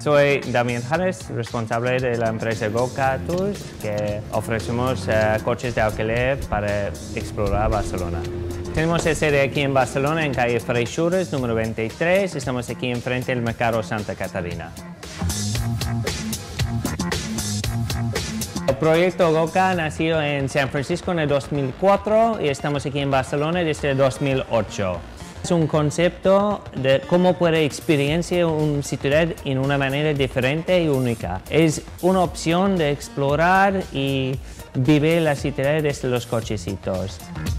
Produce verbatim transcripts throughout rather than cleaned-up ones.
Soy Damien Harris, responsable de la empresa GoCar Tours, que ofrecemos uh, coches de alquiler para explorar Barcelona. Tenemos sede aquí en Barcelona, en calle Freixures, número veintitrés. Estamos aquí enfrente del mercado Santa Catarina. El proyecto GoCar nació en San Francisco en el dos mil cuatro y estamos aquí en Barcelona desde el dos mil ocho. Es un concepto de cómo puede experienciar una ciudad en una manera diferente y única. Es una opción de explorar y vivir la ciudad desde los cochecitos.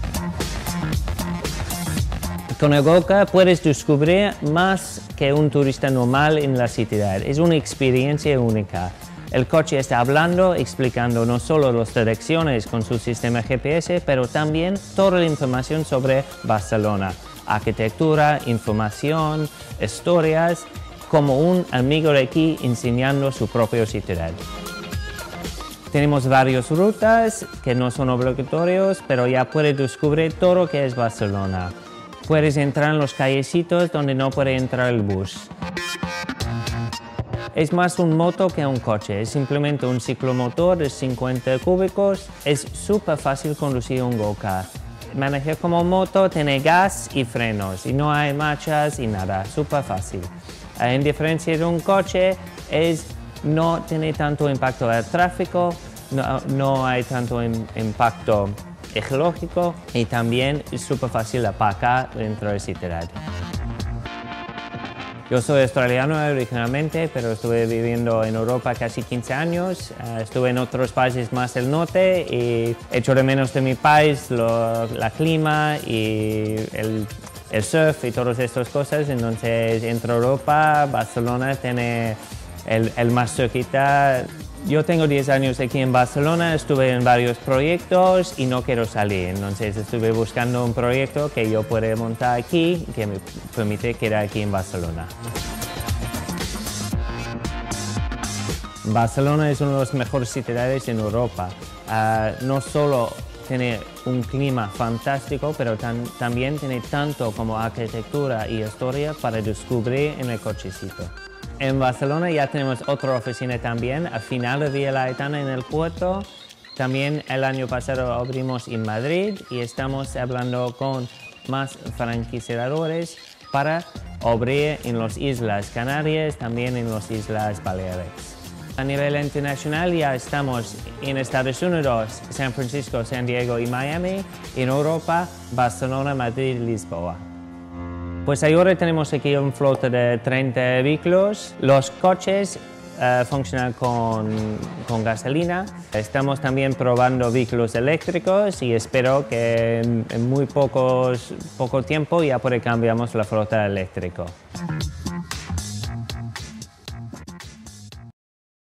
Con el GoCar puedes descubrir más que un turista normal en la ciudad. Es una experiencia única. El coche está hablando, explicando no solo las direcciones con su sistema G P S, pero también toda la información sobre Barcelona. Arquitectura, información, historias, como un amigo de aquí enseñando su propia ciudad. Tenemos varias rutas que no son obligatorias, pero ya puedes descubrir todo lo que es Barcelona. Puedes entrar en los callecitos donde no puede entrar el bus. Es más un moto que un coche, es simplemente un ciclomotor de cincuenta cúbicos. Es súper fácil conducir un GoCar. Manejar como moto tiene gas y frenos y no hay marchas y nada, súper fácil. En diferencia de un coche, es, no tiene tanto impacto al tráfico, no, no hay tanto in, impacto ecológico y también es súper fácil aparcar dentro de la ciudad. Yo soy australiano originalmente, pero estuve viviendo en Europa casi quince años. Uh, estuve en otros países más del norte y echo de menos de mi país lo, la clima y el, el surf y todas estas cosas. Entonces, entre Europa, Barcelona tiene el, el más cerquita. Yo tengo diez años aquí en Barcelona, estuve en varios proyectos y no quiero salir. Entonces, estuve buscando un proyecto que yo pueda montar aquí, que me permite quedar aquí en Barcelona. Barcelona es una de las mejores ciudades en Europa. Uh, no solo tiene un clima fantástico, pero tan, también tiene tanto como arquitectura y historia para descubrir en el cochecito. En Barcelona ya tenemos otra oficina también, al final de Vía Laetana en el puerto. También el año pasado abrimos en Madrid y estamos hablando con más franquiciadores para abrir en las Islas Canarias, también en las Islas Baleares. A nivel internacional ya estamos en Estados Unidos, San Francisco, San Diego y Miami. En Europa, Barcelona, Madrid y Lisboa. Pues ahora tenemos aquí un flota de treinta vehículos. Los coches uh, funcionan con, con gasolina. Estamos también probando vehículos eléctricos y espero que en, en muy pocos, poco tiempo ya por cambiamos la flota eléctrica.